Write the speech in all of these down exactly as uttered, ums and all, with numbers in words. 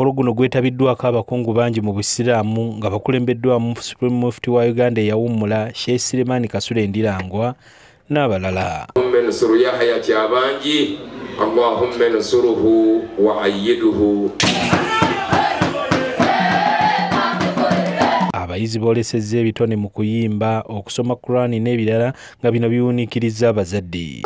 Omukolo guno gwetabiddwako abakungu bangi mu Busiraamu nga bakulembeddwamu Supreme Mufti wa Uganda eyawummula Sheikh Suleiman Kasule Ndirangwa n'abalala. Allahumma nsuruhu wa ayyiduhu. Abayizi boolesezza ebitone mu kuyimba, okusoma Qur'ani n'ebirala nga bino biwuniikiriza abazadde.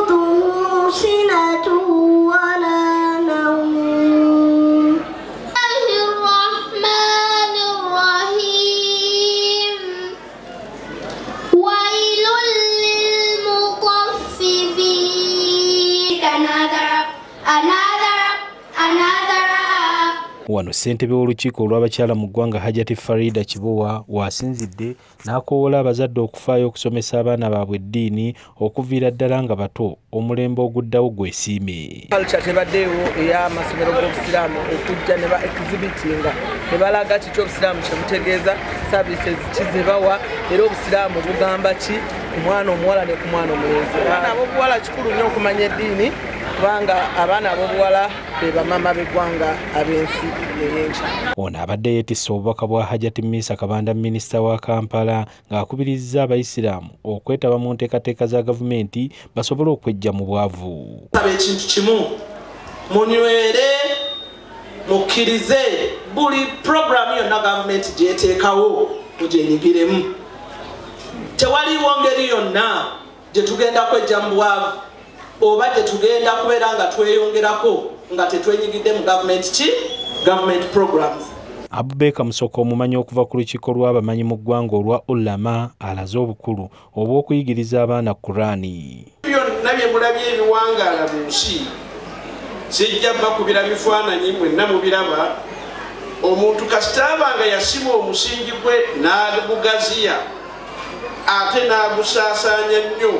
Wano ssentebe w'olukiiko olw'abakyala mu ggwanga Hajati Farida Kibuwa wasinzidde n'akoowola abazadde okufaayo okusomesa abaana baabwe eddiini okuviira ddala nga bato omulembe oguddawo gwesiime. Culture tebaddeewo ey'amasomero g'Obusiraamu okujja ne ba exhibitinga ne balaga kiki Obusiraamu kye butegeeza, services ki ze bawa era Obusiraamu bugamba ki ku mwana omuwala ne ku mwana omulenzi. Abaana ab'obuwala kikulu nnyo okumanya eddiini kubanga abaana ab'obuwala be bamama b'eggwanga ab'ensi ey'enkya. Ono abadde yeetisse obubaka bwa Hajati Misa Kabanda minisita wa Kampala ng'akubirizza Abayisiraamu okwetaba mu nteekateeka za gavumenti basobole okweggya mu bwavu. Ekintu kimu munywere mukkirize buli programu yonna gavumenti gy'eteekawo mugyenyigiremu. Tewaliwo ngeri yonna gye tugenda kweggya mu bwavu oba gye tugenda kubeera nga tweyongerako nga tetwenyigidde mu gavumenti ki government programs. Abubeka Musoko omumanyi okuva ku lukiiko lw'abamanyi mu ggwanga olwa Ulama alaze obukulu obw'okuyigiriza abaana Qur'ani. Byonna bye mulabye ebiwangaala mu nsi sijja bakubira bifaananyi mwenna mubiraba. Omuntu kasitaba nga yasiba omusingi gwe n'agugaziya ate n'agusaasaanya nnyo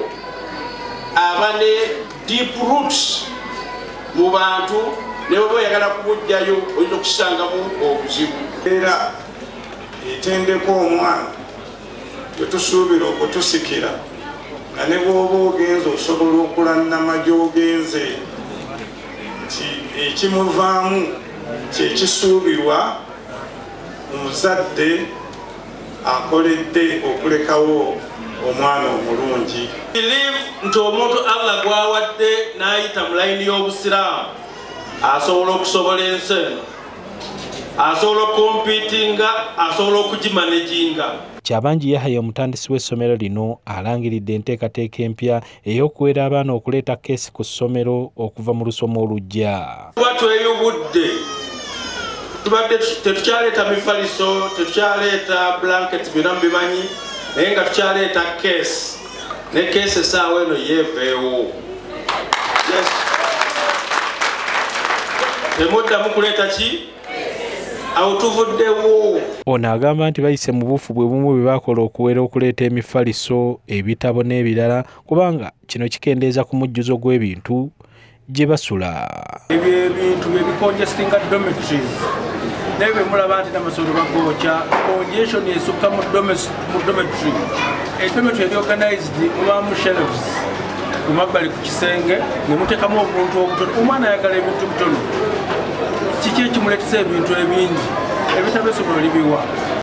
aba ne deep roots mu bantu ne bwe oyagala kubujjayo olina okusangamu obuzibu. Era etendeko omwana tetusuubira okutusikira nga ne bw'oba ogenze osobola okulannama gy'ogenze nti ekimuvaamu kyekisuubirwa omuzadde akoledde okulekawo omwana omulungi. Believe nti omuntu Allah gwawadde n'ayita mu layini y'Obusiraamu asobola okusobola ensi eno, asobola okumpiitinga, asobola okugimanaginga. Kyabangi Yahaya omutandisi w'essomero lino alangiridde enteekateeka empya ey'okuwera abaana okuleeta keesi ku ssomero okuva mu lusoma olujja. Tuba tweyubudde, tubadde tetukyaleeta mifaliso, tetukyaleeta blankets byonna mubimanyi, naye nga tukyaleeta keesi. Ne keesi essaawa eno yeeveewo. Temuddamu kuleeta ki? Awo tuvuddewo. Ono agamba nti bayise mu bufu bwe bumu bwe baakola okuwera okuleeta emifaliso, ebitabo n'ebirala kubanga kino kikendeeza ku mujjuzo gw'ebintu gye basula. Ebyo ebintu ebicongestinga dormitories naye bwe mulaba nti n'amasomero bagookya congestion esukka mu dormitory. Dormitory eri organized mubaamu shelves ku mabbali ku kisenge ne muteekamu obuntu obutono. Omwana ayagala ebintu bitono. Kiki ekimuleetesa ebintu ebingi? Ebitabo essomero libiwa.